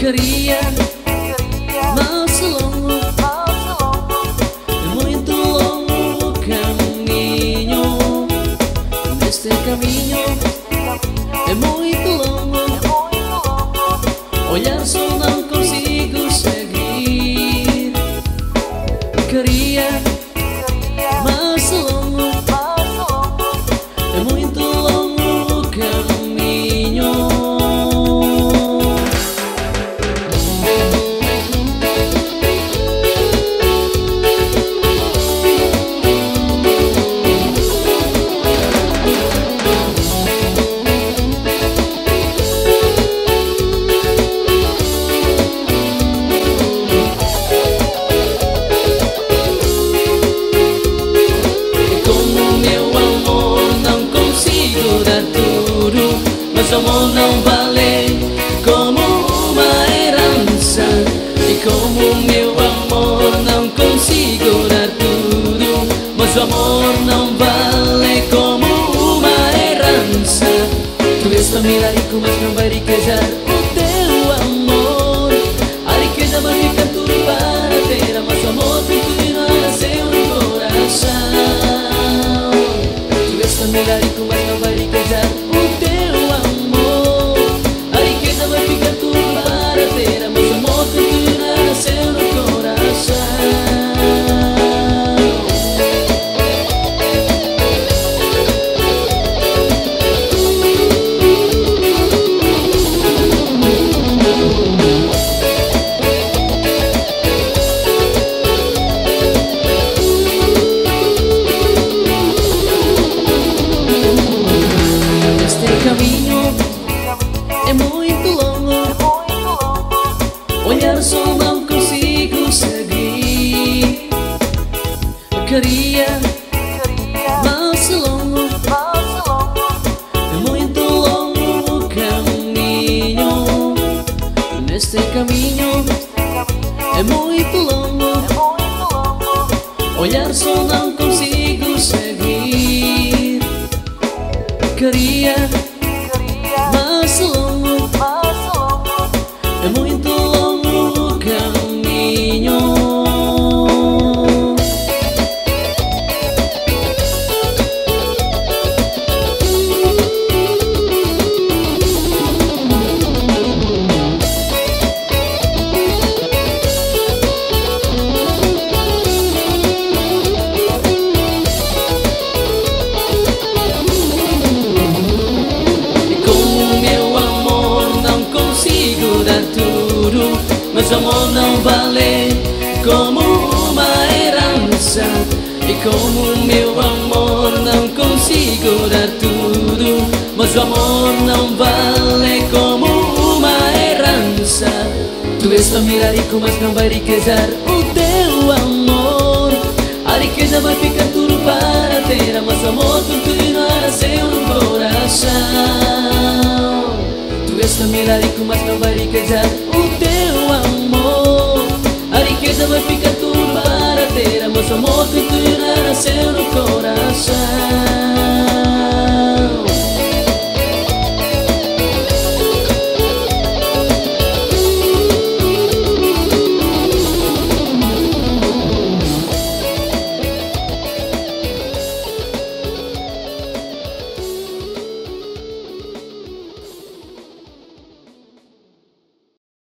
queria mais longo, é muito longo o caminho. Neste caminho é muito longo, olhar só não consigo seguir. Queria mais longo, é muito longo o caminho. Mas o amor não vale como uma herança. E como o meu amor não consigo dar tudo, mas o amor não vale como uma herança. Tu és família rico, mas não vai riquejar o teu amor. A riqueza vai ficar tudo para ter, mas o amor continua a ser no coração. Tu és família rico, mas não vai riquejar o teu amor. A riqueza vai ficar tudo para ter, mas o amor continua a ser no coração. Caminho é muito longo, olhar só não consigo seguir. Queria mais longo, é muito longo o caminho. Neste caminho é muito longo, olhar só não consigo seguir. Queria mais longo, é muito longo o caminho. Mas o amor não vale como uma herança. E como o meu amor não consigo dar tudo, mas o amor não vale como uma herança. Tu és família rico, mas não vai riquejar o teu amor. A riqueza vai ficar tudo para ter, mas o amor continua a ser no coração. Tu és família rico, mas não vai riquejar o teu amor. A riqueza vai ficar tudo para ter, mas o amor continua a ser no coração.